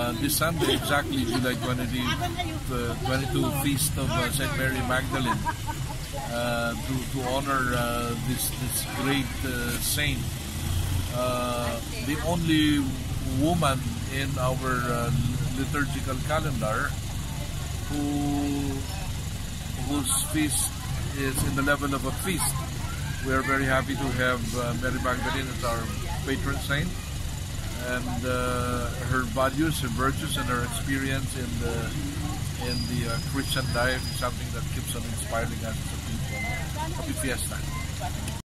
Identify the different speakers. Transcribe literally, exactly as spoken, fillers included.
Speaker 1: Uh, this Sunday, exactly July twentieth, uh, twenty-second, feast of uh, Saint Mary Magdalene, uh, to, to honor uh, this, this great uh, saint. Uh, the only woman in our uh, liturgical calendar who whose feast is in the level of a feast. We are very happy to have uh, Mary Magdalene as our patron saint, and uh, her values, her virtues, and her experience in the in the uh, Christian life is something that keeps on inspiring us as a people. Happy Fiesta.